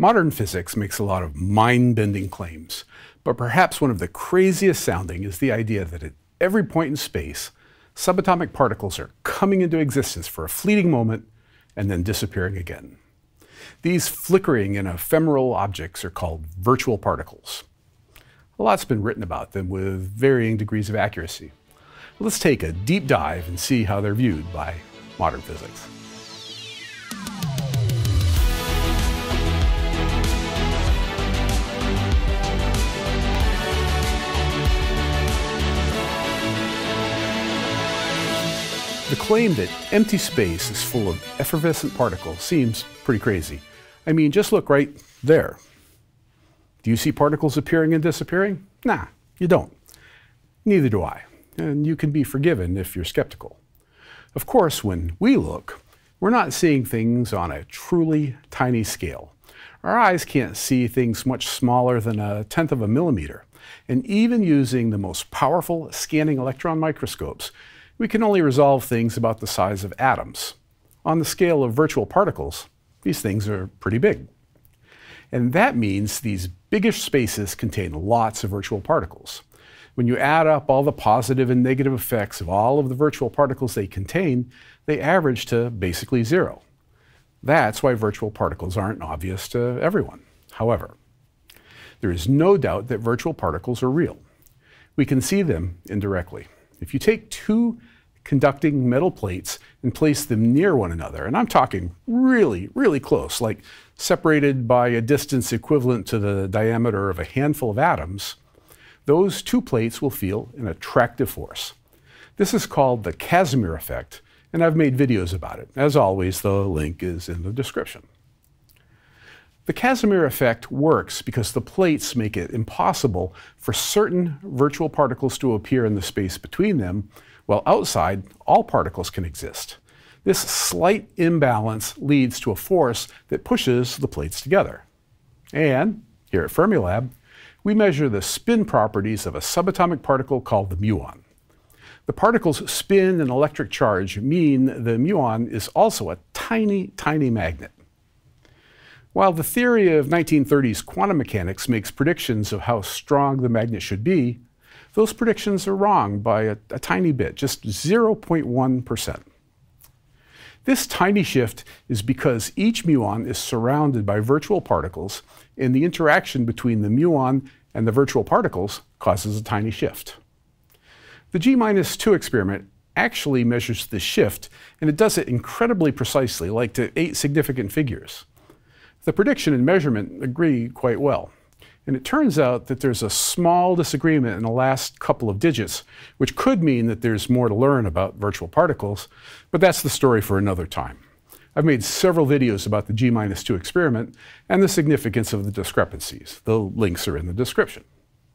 Modern physics makes a lot of mind-bending claims, but perhaps one of the craziest sounding is the idea that at every point in space, subatomic particles are coming into existence for a fleeting moment and then disappearing again. These flickering and ephemeral objects are called virtual particles. A lot's been written about them with varying degrees of accuracy. Let's take a deep dive and see how they're viewed by modern physics. The claim that empty space is full of effervescent particles seems pretty crazy. I mean, just look right there. Do you see particles appearing and disappearing? Nah, you don't. Neither do I. And you can be forgiven if you're skeptical. Of course, when we look, we're not seeing things on a truly tiny scale. Our eyes can't see things much smaller than 1/10 of a millimeter. And even using the most powerful scanning electron microscopes, we can only resolve things about the size of atoms. On the scale of virtual particles, these things are pretty big. And that means these biggish spaces contain lots of virtual particles. When you add up all the positive and negative effects of all of the virtual particles they contain, they average to basically zero. That's why virtual particles aren't obvious to everyone. However, there is no doubt that virtual particles are real. We can see them indirectly. If you take two conducting metal plates and place them near one another, and I'm talking really, really close, like separated by a distance equivalent to the diameter of a handful of atoms, those two plates will feel an attractive force. This is called the Casimir effect, and I've made videos about it. As always, the link is in the description. The Casimir effect works because the plates make it impossible for certain virtual particles to appear in the space between them, while outside, all particles can exist. This slight imbalance leads to a force that pushes the plates together. And here at Fermilab, we measure the spin properties of a subatomic particle called the muon. The particle's spin and electric charge mean the muon is also a tiny, tiny magnet. While the theory of 1930s quantum mechanics makes predictions of how strong the magnet should be, those predictions are wrong by a tiny bit, just 0.1%. This tiny shift is because each muon is surrounded by virtual particles, and the interaction between the muon and the virtual particles causes a tiny shift. The G-2 experiment actually measures this shift, and it does it incredibly precisely, like to 8 significant figures. The prediction and measurement agree quite well. And it turns out that there's a small disagreement in the last couple of digits, which could mean that there's more to learn about virtual particles, but that's the story for another time. I've made several videos about the G-2 experiment and the significance of the discrepancies. The links are in the description.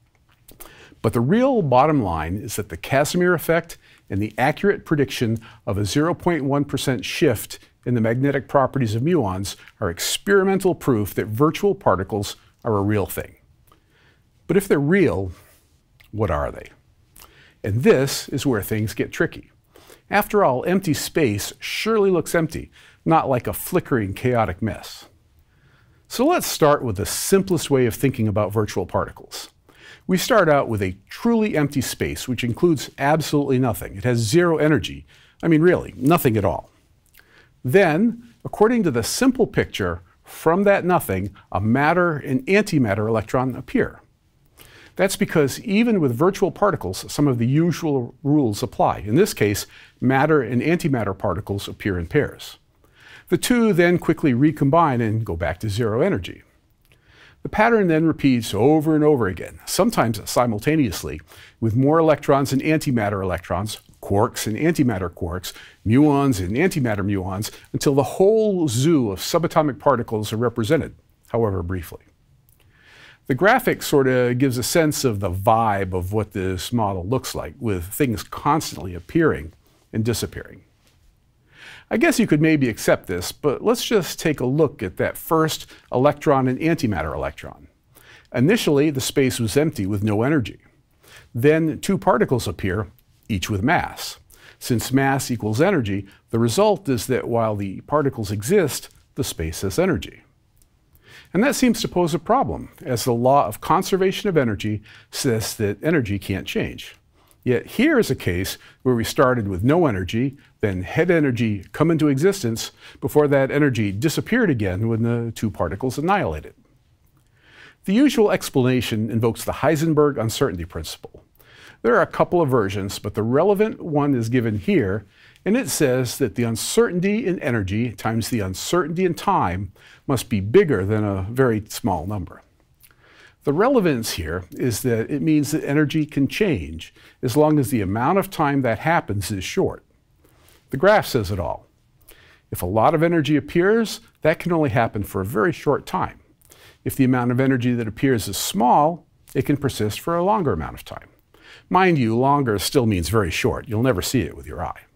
But the real bottom line is that the Casimir effect and the accurate prediction of a 0.1% shift in the magnetic properties of muons are experimental proof that virtual particles are a real thing. But if they're real, what are they? And this is where things get tricky. After all, empty space surely looks empty, not like a flickering, chaotic mess. So let's start with the simplest way of thinking about virtual particles. We start out with a truly empty space, which includes absolutely nothing. It has zero energy. I mean, really, nothing at all. Then, according to the simple picture, from that nothing, a matter and antimatter electron appear. That's because even with virtual particles, some of the usual rules apply. In this case, matter and antimatter particles appear in pairs. The two then quickly recombine and go back to zero energy. The pattern then repeats over and over again, sometimes simultaneously, with more electrons and antimatter electrons, quarks and antimatter quarks, muons and antimatter muons, until the whole zoo of subatomic particles are represented, however briefly. The graphic sort of gives a sense of the vibe of what this model looks like, with things constantly appearing and disappearing. I guess you could maybe accept this, but let's just take a look at that first electron and antimatter electron. Initially, the space was empty with no energy. Then two particles appear, each with mass. Since mass equals energy, the result is that while the particles exist, the space has energy. And that seems to pose a problem, as the law of conservation of energy says that energy can't change. Yet here is a case where we started with no energy, then had energy come into existence before that energy disappeared again when the two particles annihilated. The usual explanation invokes the Heisenberg uncertainty principle. There are a couple of versions, but the relevant one is given here, and it says that the uncertainty in energy times the uncertainty in time must be bigger than a very small number. The relevance here is that it means that energy can change as long as the amount of time that happens is short. The graph says it all. If a lot of energy appears, that can only happen for a very short time. If the amount of energy that appears is small, it can persist for a longer amount of time. Mind you, longer still means very short. You'll never see it with your eye.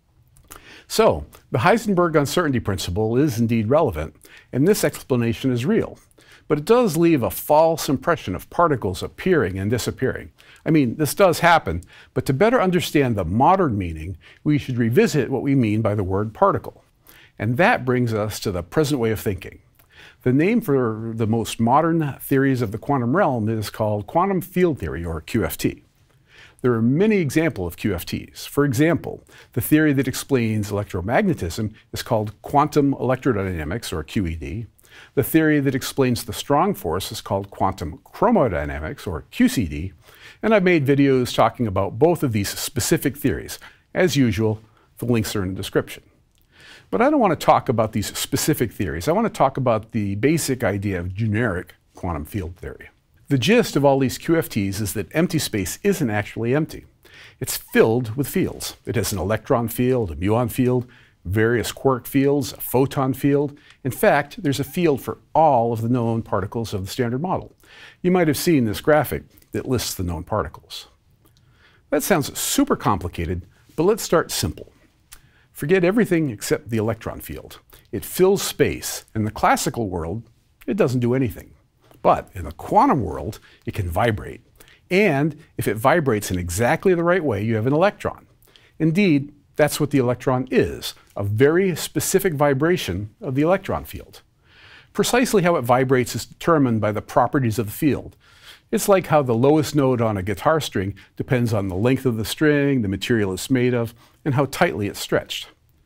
So, the Heisenberg uncertainty principle is indeed relevant, and this explanation is real. But it does leave a false impression of particles appearing and disappearing. I mean, this does happen, but to better understand the modern meaning, we should revisit what we mean by the word particle. And that brings us to the present way of thinking. The name for the most modern theories of the quantum realm is called quantum field theory, or QFT. There are many examples of QFTs. For example, the theory that explains electromagnetism is called quantum electrodynamics, or QED. The theory that explains the strong force is called quantum chromodynamics, or QCD. And I've made videos talking about both of these specific theories. As usual, the links are in the description. But I don't want to talk about these specific theories. I want to talk about the basic idea of generic quantum field theory. The gist of all these QFTs is that empty space isn't actually empty. It's filled with fields. It has an electron field, a muon field, various quark fields, a photon field. In fact, there's a field for all of the known particles of the Standard Model. You might have seen this graphic that lists the known particles. That sounds super complicated, but let's start simple. Forget everything except the electron field. It fills space. In the classical world, it doesn't do anything. But in the quantum world, it can vibrate. And if it vibrates in exactly the right way, you have an electron. Indeed, that's what the electron is, a very specific vibration of the electron field. Precisely how it vibrates is determined by the properties of the field. It's like how the lowest note on a guitar string depends on the length of the string, the material it's made of, and how tightly it's stretched.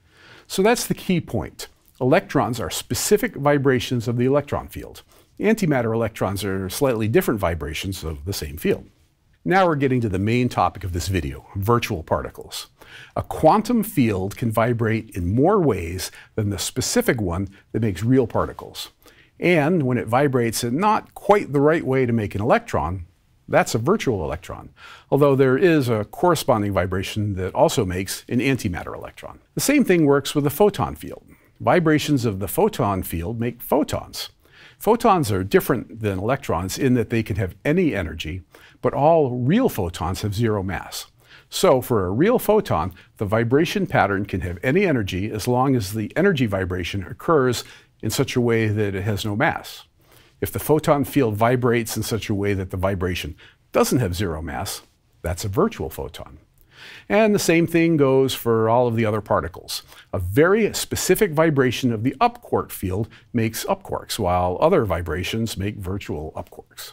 So that's the key point. Electrons are specific vibrations of the electron field. Antimatter electrons are slightly different vibrations of the same field. Now we're getting to the main topic of this video, virtual particles. A quantum field can vibrate in more ways than the specific one that makes real particles. And when it vibrates in not quite the right way to make an electron, that's a virtual electron, although there is a corresponding vibration that also makes an antimatter electron. The same thing works with the photon field. Vibrations of the photon field make photons. Photons are different than electrons in that they can have any energy, but all real photons have zero mass. So for a real photon, the vibration pattern can have any energy as long as the energy vibration occurs in such a way that it has no mass. If the photon field vibrates in such a way that the vibration doesn't have zero mass, that's a virtual photon. And the same thing goes for all of the other particles. A very specific vibration of the up quark field makes up quarks, while other vibrations make virtual up quarks.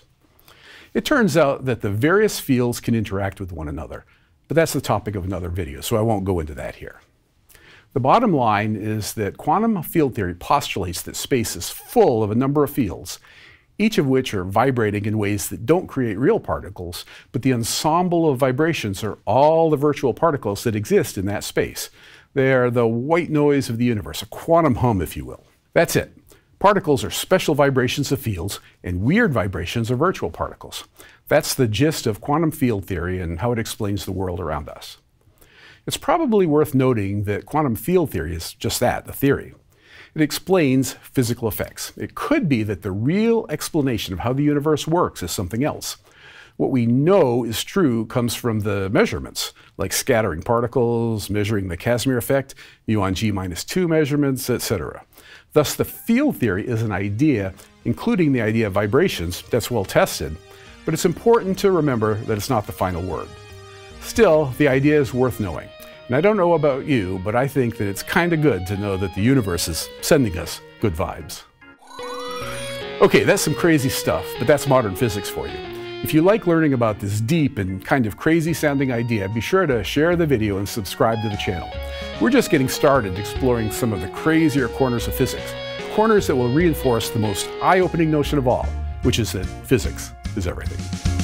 It turns out that the various fields can interact with one another, but that's the topic of another video, so I won't go into that here. The bottom line is that quantum field theory postulates that space is full of a number of fields, each of which are vibrating in ways that don't create real particles, but the ensemble of vibrations are all the virtual particles that exist in that space. They are the white noise of the universe, a quantum hum, if you will. That's it. Particles are special vibrations of fields, and weird vibrations are virtual particles. That's the gist of quantum field theory and how it explains the world around us. It's probably worth noting that quantum field theory is just that, a theory. It explains physical effects. It could be that the real explanation of how the universe works is something else. What we know is true comes from the measurements, like scattering particles, measuring the Casimir effect, muon G-2 measurements, etc. Thus, the field theory is an idea, including the idea of vibrations, that's well tested, but it's important to remember that it's not the final word. Still, the idea is worth knowing. And I don't know about you, but I think that it's kind of good to know that the universe is sending us good vibes. Okay, that's some crazy stuff, but that's modern physics for you. If you like learning about this deep and kind of crazy sounding idea, be sure to share the video and subscribe to the channel. We're just getting started exploring some of the crazier corners of physics, corners that will reinforce the most eye-opening notion of all, which is that physics is everything.